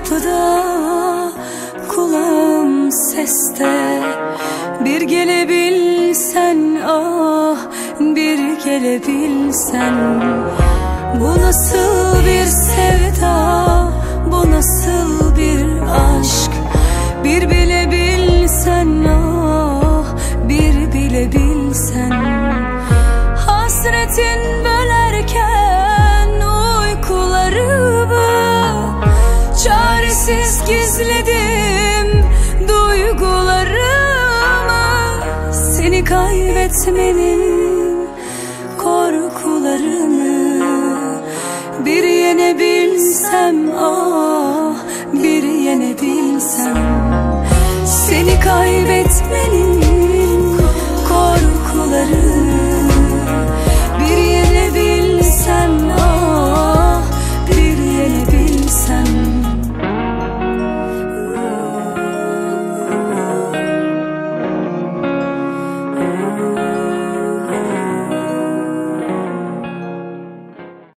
kapıda, kulağım seste. Bir gelebilsen, ah bir gelebilsen. Bu nasıl bir sevda, bu nasıl bir aşk? Bir bilebilsen, ah bir bilebilsen. Hasretin bölerken uykularımı, çaresiz gizledim duygularımı. Seni kaybetmenin korkularını bir yenebilsem, ah bir yenebilsem. Seni kaybetmenin